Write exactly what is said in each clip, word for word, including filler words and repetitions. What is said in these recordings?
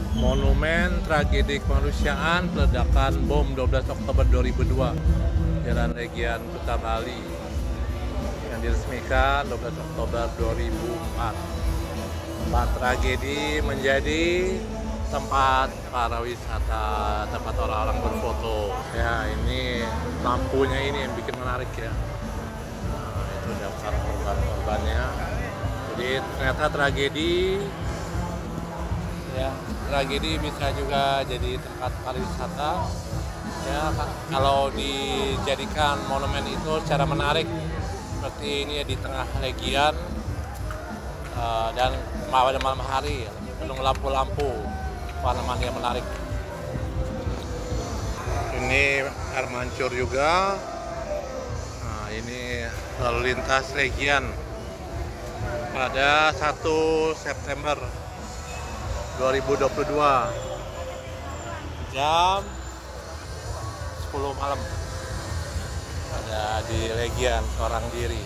Monumen Tragedi Kemanusiaan Peledakan Bom dua belas Oktober dua ribu dua Jalan Legian Kota Bali yang diresmikan dua belas Oktober dua ribu empat. Tempat tragedi menjadi tempat para wisata, tempat orang-orang berfoto. Ya, ini lampunya ini yang bikin menarik ya. Nah, itu daftar korban-korbannya. Jadi ternyata tragedi ya, tragedi bisa juga jadi tempat pariwisata. Ya, kalau dijadikan monumen itu secara menarik seperti ini ya, di tengah Legian uh, dan pada malam hari penuh lampu-lampu, tanaman yang menarik. Ini air mancur juga. Nah, ini lalu lintas Legian pada satu September dua ribu dua puluh dua jam sepuluh malam ada di Legian seorang diri.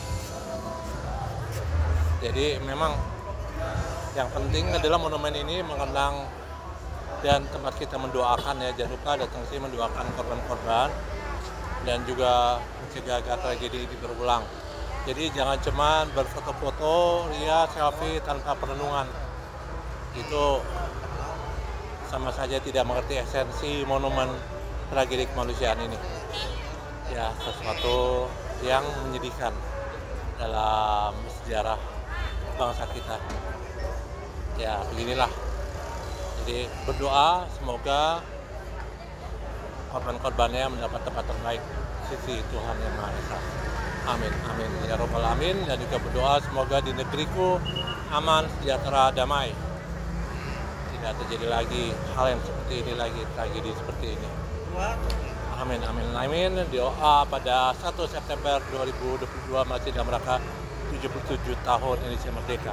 Jadi memang yang penting adalah monumen ini mengenang dan tempat kita mendoakan ya. Jangan lupa datang sini mendoakan korban-korban dan juga mencegah agar tragedi ini berulang. Jadi jangan cuma berfoto-foto, ria, selfie tanpa perenungan. Itu sama saja tidak mengerti esensi monumen tragedi kemanusiaan ini. Ya, sesuatu yang menyedihkan dalam sejarah bangsa kita. Ya, beginilah. Jadi berdoa semoga korban-korbannya mendapat tempat terbaik sisi Tuhan Yang Maha Esa. Amin, amin ya robbal alamin. Dan juga berdoa semoga di negeriku aman, sejahtera, damai. Tidak terjadi lagi hal yang seperti ini lagi, tragedi seperti ini. Amin, amin, amin. Doa pada satu September dua ribu dua puluh dua masih dalam rangka tujuh puluh tujuh tahun Indonesia Merdeka.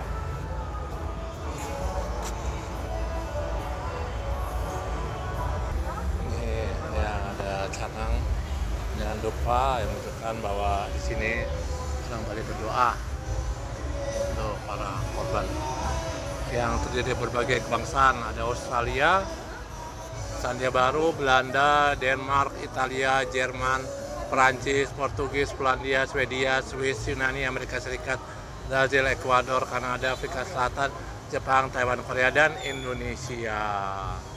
Ini ya ada canang. Jangan lupa yang menunjukkan bahwa di sini sedang Bali berdoa untuk para korban yang terjadi berbagai kebangsaan. Ada Australia, Selandia Baru, Belanda, Denmark, Italia, Jerman, Perancis, Portugis, Polandia, Swedia, Swiss, Yunani, Amerika Serikat, Brazil, Ekuador, Kanada, Afrika Selatan, Jepang, Taiwan, Korea, dan Indonesia.